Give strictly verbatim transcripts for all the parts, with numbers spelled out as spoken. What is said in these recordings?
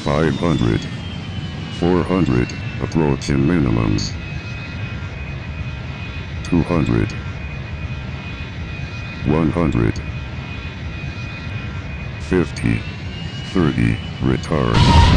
five hundred. four hundred, approaching minimums. two hundred. one hundred. fifty. thirty, retard.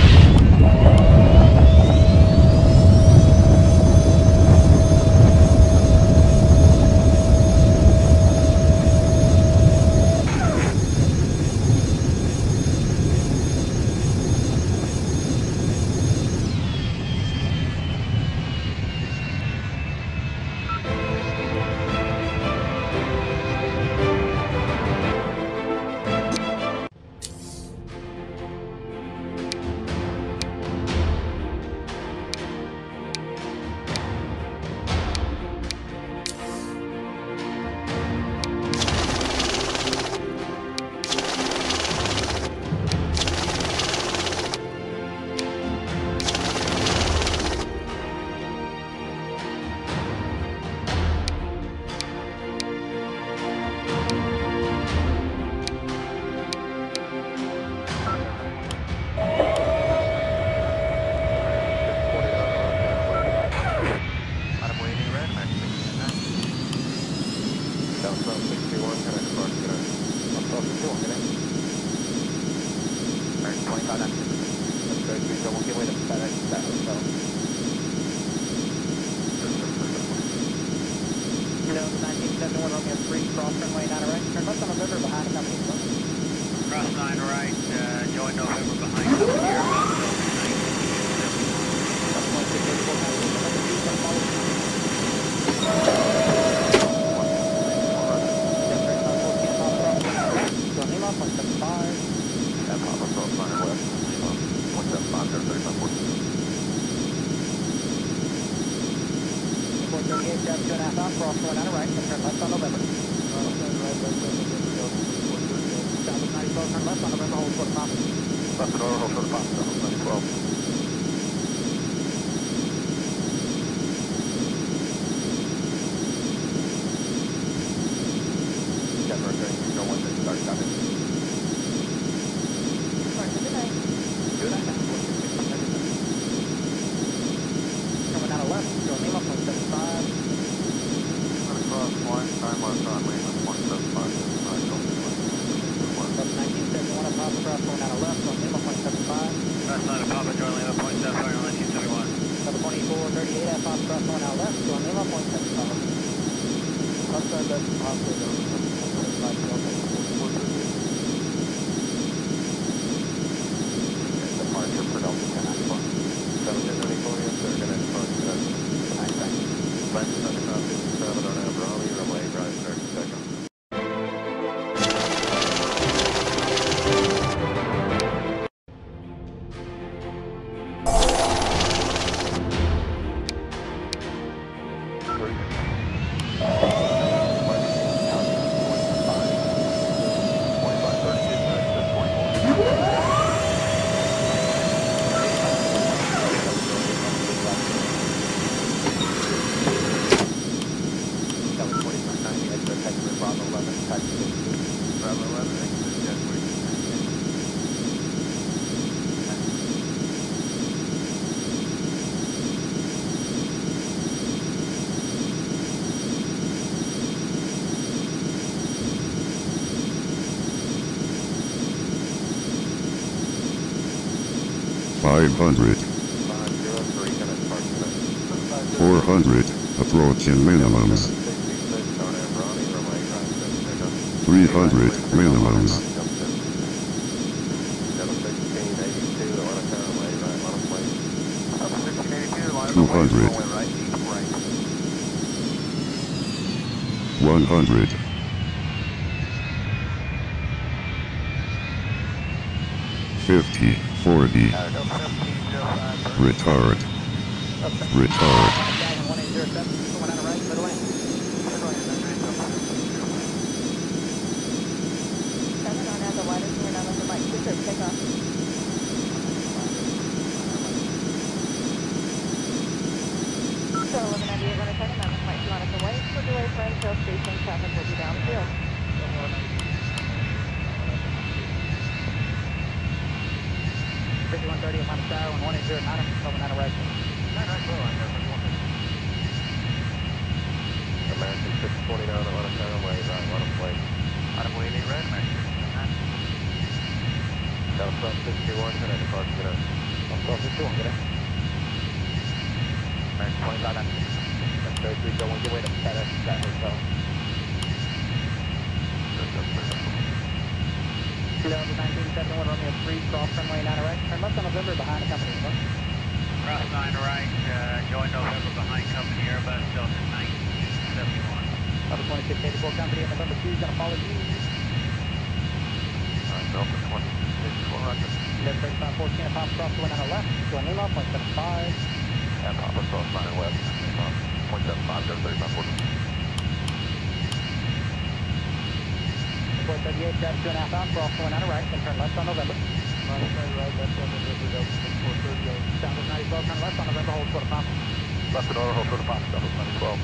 five hundred. four hundred, approaching minimums. three hundred, minimums. two hundred. one hundred. fifty, forty. Retard. Retard. one thirty thirty-eight minus tower, one one eight zero niner, over niner right. nine right, clear line there, thank you, one second. American six twenty-nine, Atlanta Tower, wait, right, one of them, wait. Item eight eight red, American six twenty-nine. South South sixty-one, head out departure, good night. South South sixty-one, good night. American twenty-five ninety-six. That's thirty-three, go one, give way to FedEx, that hotel. Delta nineteen seventy-one, Romeo three, cross runway nine right, turn left on November behind the company, over. Cross nine right, uh, join November behind company Airbus Delta nineteen seventy-one. Delta twenty-six eighty-four, company in November two is going to follow you. Uh, Delta twenty-six eighty-four, roger. Delta thirty-five fourteen, and Papa cross going on the left, join Lima, point seven five. And Papa cross nine west, name on point seven five, Delta thirty-five fourteen. four thirty-eight, grab two and a half out, cross going on the right, then turn left on November. Left side right, left on November, Delta four thirty-eight. Southwest ninety twelve, turn left on November, hold for the Papa. Left and over, hold for the Papa, Southwest ninety twelve.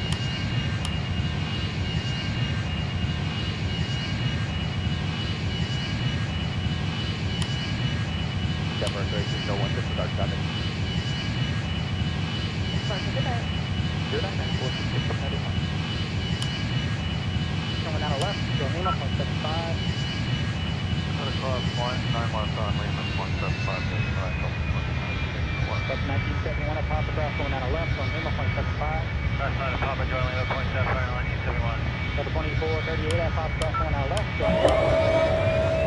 Denver thirty-three, go one, disregard traffic. Good night. Good night, man. Four six six ninety-one. Coming out of left, go Lima, point seven five. Cut across, point nine left on Lima, point seven five, Delta right, Delta twenty-six eighty-four. Delta nineteen seventy-one, at Papa cross going out of left, go Lima, point seven five. Cross nine Papa, join Lima, point seven five, nineteen seventy-one. Delta twenty-four thirty-eight, at Papa cross going out of left, go Lima.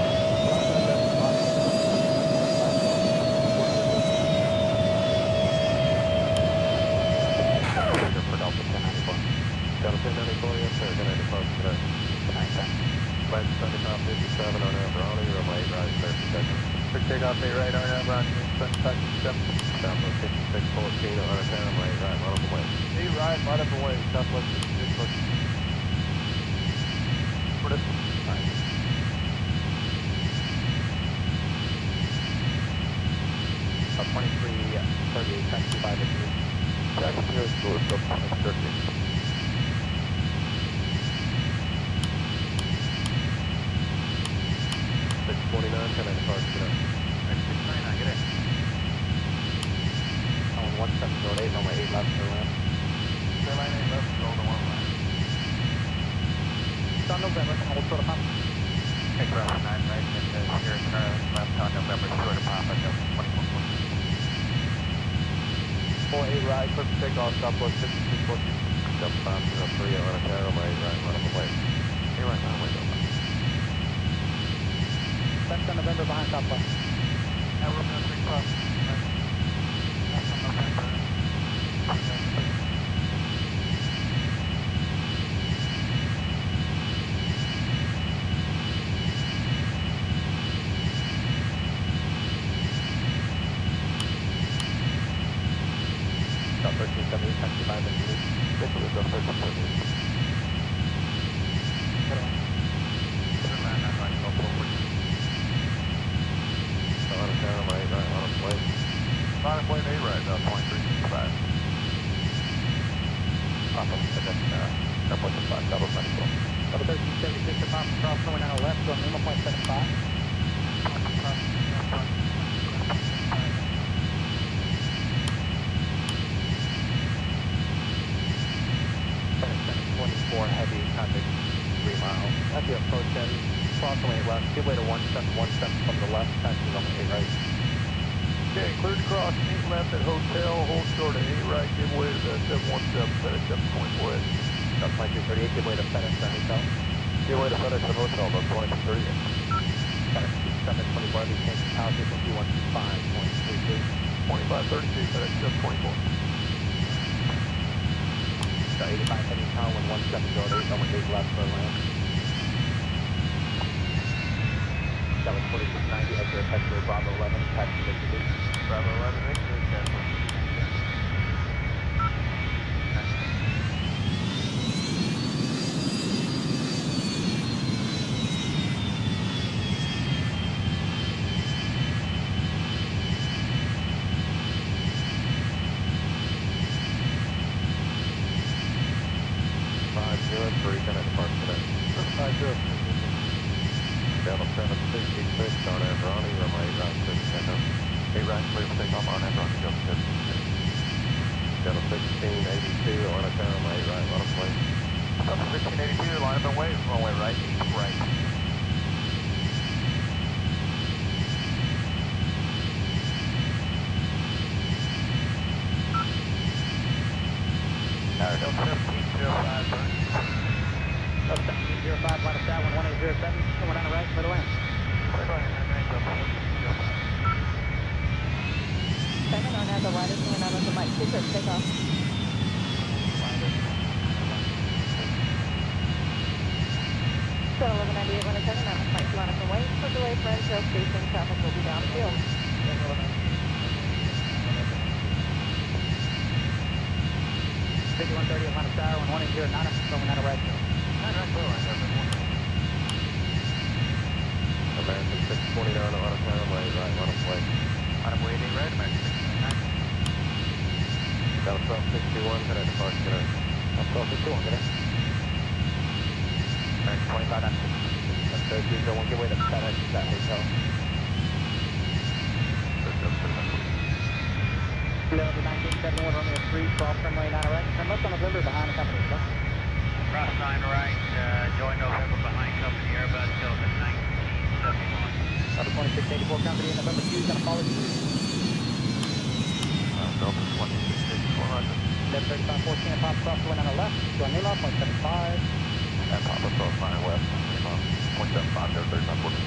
For Delta ten ninety-four. Delta ten ninety-four, yes sir, good night, departure, good night. Good night, thanks. Flight seventy-five fifty-seven, on out Brownie, runway eight right, clear for takeoff. For takeoff, eight right, on out Brownie, seventy-five fifty-seven. Southwest fifty-six fourteen, on out town, runway eight right, right up the way. eight right, right up the way, Southwest fifty-six fourteen. For this one. Alright. Uh, twenty-three thirty-eight, taxi by the two. Taxi here is Louis, up twenty thirty-eight. six twenty-nine, ten departure, good night. six twenty-nine, get in. On one seven zero eight, runway eight left, clear land. Clear line eight left, go to one right. It's on November, hold for the Papa. Okay, cross nine right, and uh, here, turn left on November, short of Papa, Delta twenty-one forty-nine. four eight right, clear for takeoff, Southwest fifty-six fourteen. Delta five zero three, Atlanta Tower, runway eight right, right up the way. eight right, runway Delta. Left on November behind Southwest. Now we're going to three cross nine right. Left on November. Delta thirteen seventy-eight, taxi by the two. Take a look, Delta thirteen seventy-eight. Good night. Clear land nine right, go forward. Atlanta Tower, runway eight right, on its way. Line point eight right, uh, twenty-three sixty-five. Papa, and then, uh, airport to five, Southwest ninety-four. Delta thirteen seventy-six, at Papa cross going out of left, go Lima, point seven five. Papa cross left on seven twenty-four, heavy, traffic, three miles. As you approach in, cross going eight left, give way to one seven one seven from the left, taxi runway eight right. Okay, clear to cross, eight left at hotel, hold short at eight right, give way to the seven one seven, FedEx seven twenty-four eight. Delta twenty-two thirty-eight, give way to FedEx at hotel. Give way to FedEx at hotel, about twenty-two thirty-eight. FedEx seven twenty-four, heavy, change to power vehicle two one two five point three two. twenty-five thirty-two, FedEx seven twenty-four. Delta eighty-five heavy, power one one seven zero eight, runway eight left for land. Delta forty-six ninety, exit taxiway Bravo eleven, taxi Victor. Bravo eleven, exit, Casper. five zero three, ten departure today. five zero three. Delta seven sixty-six, on out Ronnie, runway eight right, clear for takeoff. Eight right, clear for takeoff on after on Delta seven six six. Delta sixteen eighty-two, on a com, eight right, line up and wait. Delta sixteen eighty-two, line up and wait, runway right, eight right. Delta seventeen zero five, burn. Delta seventeen zero five, line up down, one eight zero seven, coming down the right, clear to land. Clear to land, nine nine, Delta seventeen zero five. seven on as a rider coming out of the mic. Clear for takeoff. So eleven ninety-eight, one seven, on the flight line up and wait. For delay for Enfield Station, traffic will be downfield. fifty-one thirty, Atlanta Tower, one eight zero nine, coming down the right. nine nine, clear line, Delta one. American six twenty-nine, on a com, eight right, line up and wait. Line up, wait, eight right, American six twenty-nine. Delta twelve sixty-one, head at departure, good night. Delta twelve sixty-one, good day. American twenty-five nine six. That's thirty-three zero one, give way to FedEx, that hotel. November nineteen seventy-one, Romeo three, twelve, runway nine right. Turn left on November behind the company, over. Cross nine right, uh, join November behind company Airbus Delta nineteen seventy-one. Delta twenty-six eighty-four, company in November two, gonna follow you. Uh, Delta twenty-six eighty-four, roger. eleven thirty-five fourteen, Pop cross the wind on the left, join Lima, point seven five. And Papa cross nine west, Lima, point seven five, Delta thirty-five fourteen.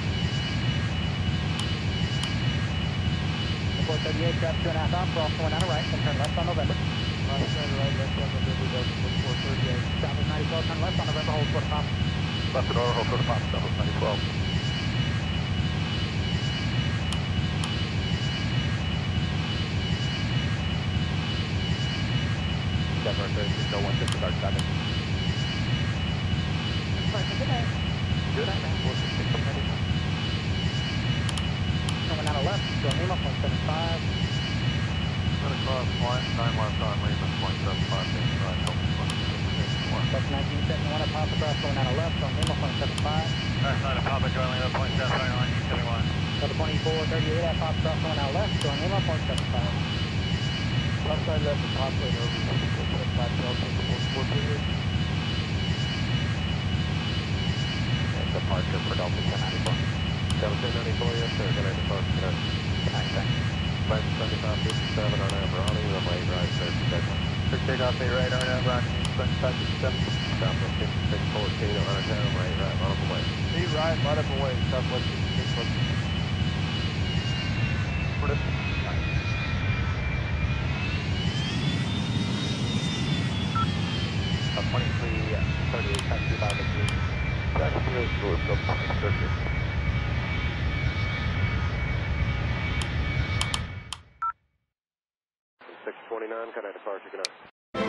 four thirty-eight, grab two and a half off, cross the wind on the right, then turn left on November. Right, center right, left on November, Delta twenty-four thirty-eight. Southwest ninety twelve, turn left on November, hold for the Pop. Left and order, hold for the Papa, Southwest ninety twelve. Denver thirty-three zero one, disregard traffic. Departure, good night. Good night, man. four six six, ready. Coming down the left, join Lima, point seven five. Gonna cross line, nine left on Lima, point seven five, Delta right, Delta twenty-six eighty-four. That's nineteen seventy-one, up Papa cross, going down the left, join Lima, point seven five. Cross nine to Papa, join Lima, point seven five, nineteen seventy-one. Delta twenty-four thirty-eight, at Papa cross, going down left, join Lima, point seven five. Left side left and Papa and over, point seven five, Delta forty-four thirty-eight. And departure for Delta ten ninety-four. Delta ten ninety-four, yes sir, good night, departure, good night. Good night, thanks. Flight seventy-five fifty-seven on Aberoni, runway eight right, clear for takeoff. Clear takeoff, eight right on Aberoni, seventy-five fifty-seven. Southwest fifty-six fourteen on a town, eight right, line up and wait. Eight right, line up and wait, Southwest fifty-six fourteen. For this, Uh, twenty-three thirty-eight, taxi by the group. taxi is Louis, Delta twenty-six thirty-eight. six twenty-nine, good night, departure, good night.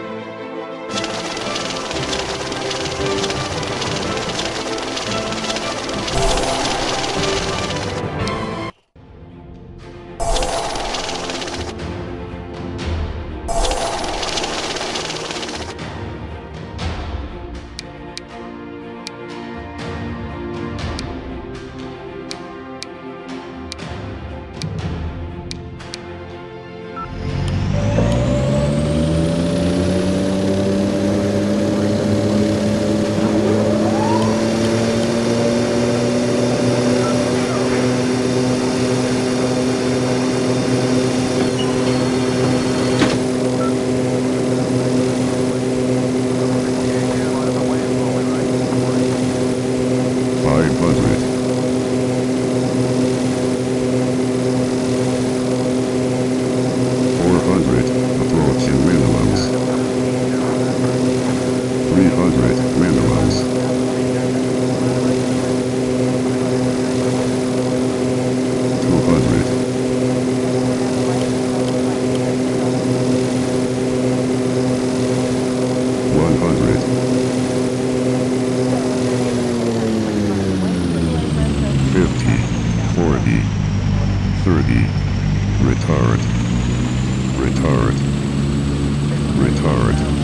thirty. Retard. Retard. Retard.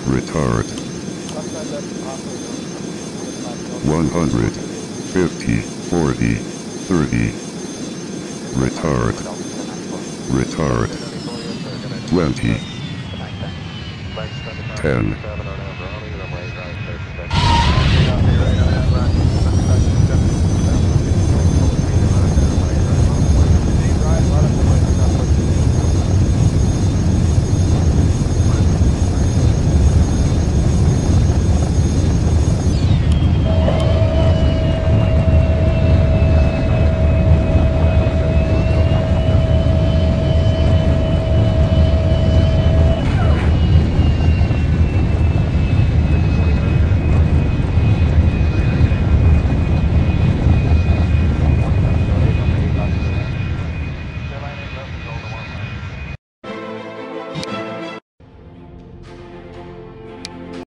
Retard. one hundred. fifty. forty. thirty. Retard. Retard. twenty. ten.